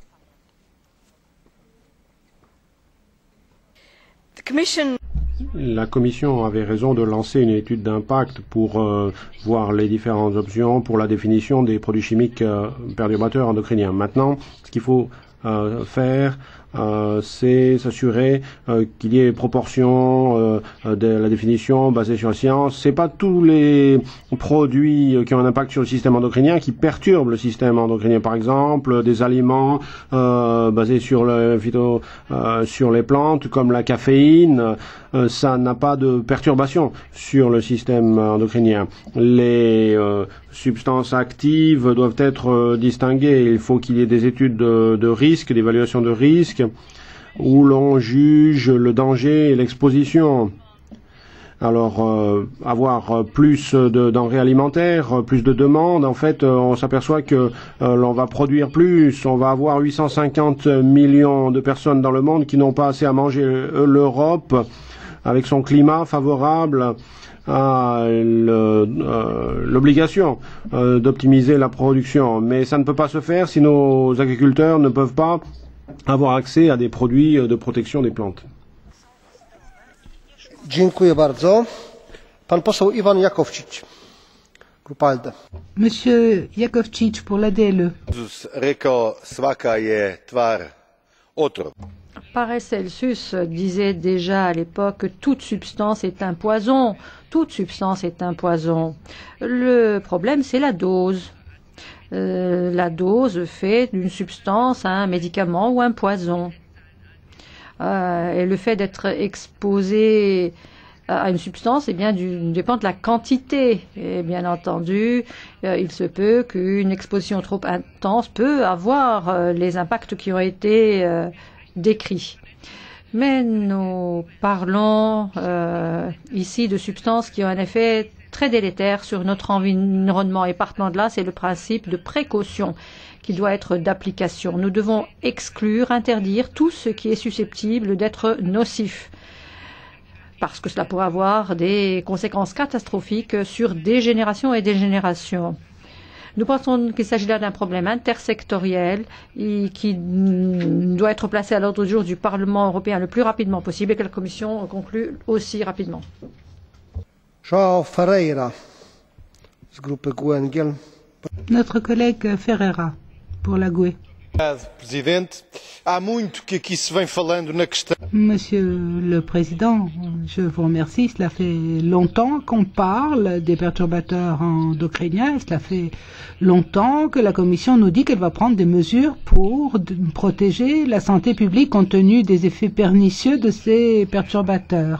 La Commission avait raison de lancer une étude d'impact pour voir les différentes options pour la définition des produits chimiques perturbateurs endocriniens. Maintenant, ce qu'il faut faire, c'est s'assurer qu'il y ait proportion de la définition basée sur la science. C'est pas tous les produits qui ont un impact sur le système endocrinien qui perturbent le système endocrinien. Par exemple, des aliments basés sur sur les plantes, comme la caféine, ça n'a pas de perturbation sur le système endocrinien. Les substances actives doivent être distinguées. Il faut qu'il y ait des études de risque, d'évaluation de risque, où l'on juge le danger et l'exposition. Alors, avoir plus de denrées alimentaires, plus de demandes, en fait, on s'aperçoit que l'on va produire plus. On va avoir 850 millions de personnes dans le monde qui n'ont pas assez à manger. L'Europe, avec son climat favorable, a l'obligation d'optimiser la production. Mais ça ne peut pas se faire si nos agriculteurs ne peuvent pas avoir accès à des produits de protection des plantes. Dziękuję bardzo. Pan poseł Iwan Jakovčić, Grupa ALDE. Monsieur Jakovčić pour la DLE. Rekao, svaka je tvar otrov. Paracelsus disait déjà à l'époque que toute substance est un poison. Toute substance est un poison. Le problème, c'est la dose. La dose fait d'une substance un médicament ou un poison. Et le fait d'être exposé à une substance, eh bien, dépend de la quantité. Et bien entendu, il se peut qu'une exposition trop intense peut avoir les impacts qui ont été décrits. Mais nous parlons ici de substances qui ont un effet très délétère sur notre environnement. Et partant de là, c'est le principe de précaution qui doit être d'application. Nous devons exclure, interdire tout ce qui est susceptible d'être nocif, parce que cela pourrait avoir des conséquences catastrophiques sur des générations et des générations. Nous pensons qu'il s'agit là d'un problème intersectoriel et qui doit être placé à l'ordre du jour du Parlement européen le plus rapidement possible et que la Commission conclue aussi rapidement. João Ferreira, du groupe GUE-NGL. Notre collègue Ferreira, pour la GUE. Monsieur le Président, je vous remercie. Cela fait longtemps qu'on parle des perturbateurs endocriniens. Cela fait longtemps que la Commission nous dit qu'elle va prendre des mesures pour protéger la santé publique compte tenu des effets pernicieux de ces perturbateurs.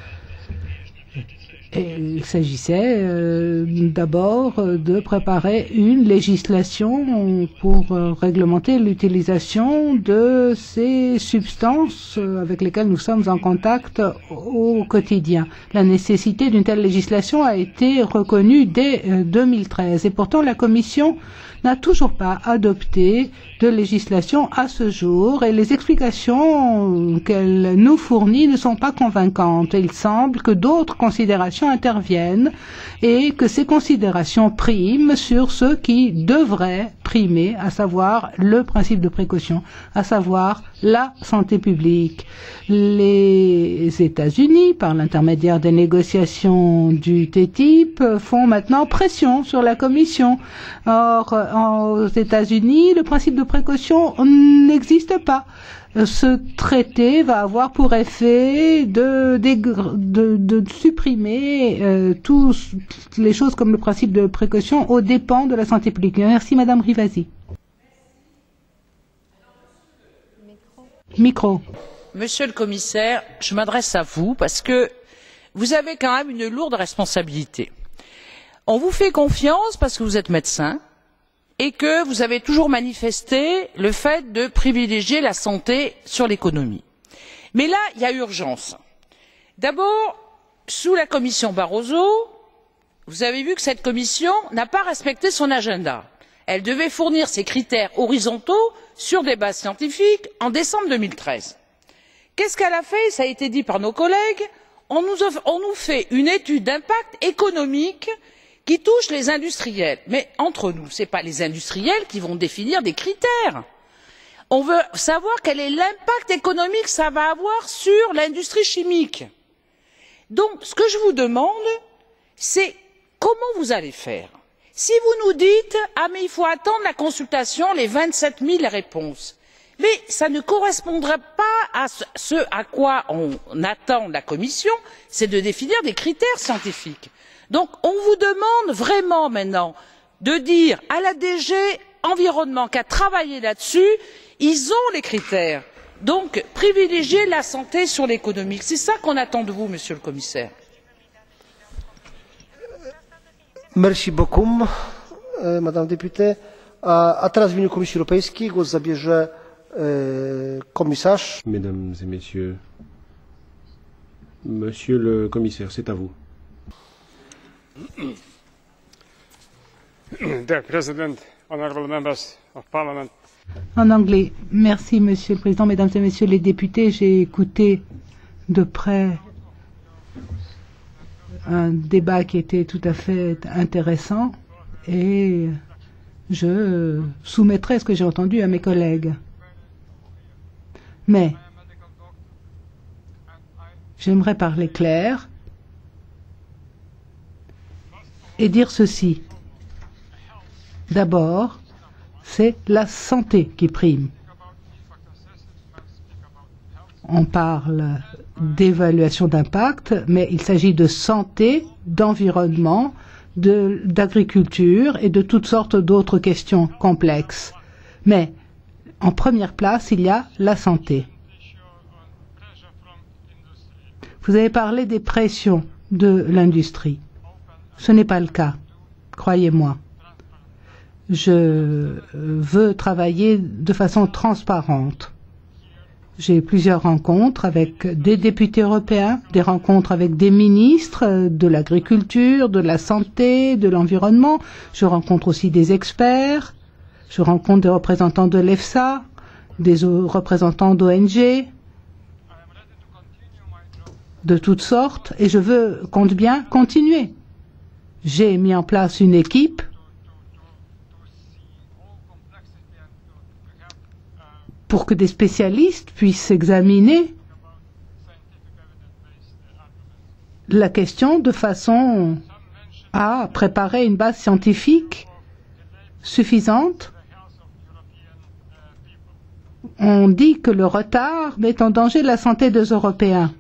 Et il s'agissait d'abord de préparer une législation pour réglementer l'utilisation de ces substances avec lesquelles nous sommes en contact au quotidien. La nécessité d'une telle législation a été reconnue dès 2013 et pourtant la Commission n'a toujours pas adopté de législation à ce jour et les explications qu'elle nous fournit ne sont pas convaincantes. Il semble que d'autres considérations interviennent et que ces considérations priment sur ce qui devrait primer, à savoir le principe de précaution, à savoir la santé publique. Les États-Unis, par l'intermédiaire des négociations du TTIP, font maintenant pression sur la Commission. Or, aux États-Unis, le principe de précaution n'existe pas. Ce traité va avoir pour effet de supprimer toutes les choses comme le principe de précaution aux dépens de la santé publique. Merci Madame Rivasi. Micro. Monsieur le Commissaire, je m'adresse à vous parce que vous avez quand même une lourde responsabilité. On vous fait confiance parce que vous êtes médecin et que vous avez toujours manifesté le fait de privilégier la santé sur l'économie. Mais là, il y a urgence. D'abord, sous la commission Barroso, vous avez vu que cette commission n'a pas respecté son agenda. Elle devait fournir ses critères horizontaux sur des bases scientifiques en décembre 2013. Qu'est-ce qu'elle a fait? Ça a été dit par nos collègues. On nous fait une étude d'impact économique qui touche les industriels. Mais entre nous, ce n'est pas les industriels qui vont définir des critères. On veut savoir quel est l'impact économique que ça va avoir sur l'industrie chimique. Donc, ce que je vous demande, c'est comment vous allez faire. Si vous nous dites « Ah, mais il faut attendre la consultation, les 27 000 réponses », mais ça ne correspondrait pas à ce à quoi on attend de la Commission, c'est de définir des critères scientifiques. Donc, on vous demande vraiment maintenant de dire à la DG Environnement qui a travaillé là-dessus, ils ont les critères. Donc, privilégier la santé sur l'économique. C'est ça qu'on attend de vous, Monsieur le Commissaire. Merci beaucoup, Madame députée. A teraz w imieniu Komisji Europejskiej głos zabierze komisarz. Mesdames et Messieurs, Monsieur le Commissaire, c'est à vous. Dear President, honorable members of Parliament. En anglais, merci Monsieur le Président, Mesdames et Messieurs les députés, j'ai écouté de près un débat qui était tout à fait intéressant et je soumettrai ce que j'ai entendu à mes collègues. Mais j'aimerais parler clair et dire ceci. D'abord, c'est la santé qui prime. On parle d'évaluation d'impact, mais il s'agit de santé, d'environnement, d'agriculture et de toutes sortes d'autres questions complexes. Mais en première place, il y a la santé. Vous avez parlé des pressions de l'industrie. Ce n'est pas le cas, croyez-moi. Je veux travailler de façon transparente. J'ai eu plusieurs rencontres avec des députés européens, des rencontres avec des ministres de l'agriculture, de la santé, de l'environnement. Je rencontre aussi des experts. Je rencontre des représentants de l'EFSA, des représentants d'ONG, de toutes sortes, et je compte bien continuer. J'ai mis en place une équipe pour que des spécialistes puissent examiner la question de façon à préparer une base scientifique suffisante. On dit que le retard met en danger la santé des Européens.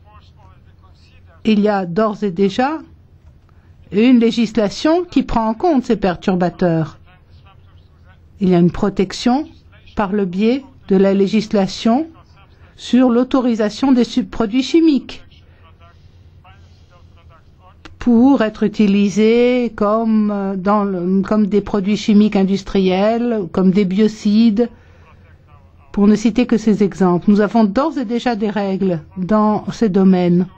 Il y a d'ores et déjà une législation qui prend en compte ces perturbateurs. Il y a une protection par le biais de la législation sur l'autorisation des produits chimiques pour être utilisés comme des produits chimiques industriels, comme des biocides, pour ne citer que ces exemples. Nous avons d'ores et déjà des règles dans ces domaines.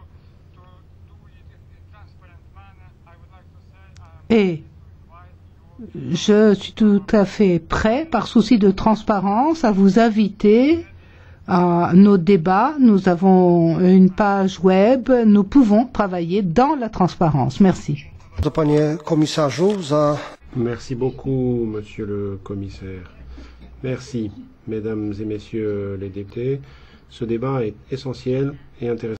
Et je suis tout à fait prêt, par souci de transparence, à vous inviter à nos débats. Nous avons une page web. Nous pouvons travailler dans la transparence. Merci. Merci beaucoup, Monsieur le Commissaire. Merci, Mesdames et Messieurs les députés. Ce débat est essentiel et intéressant.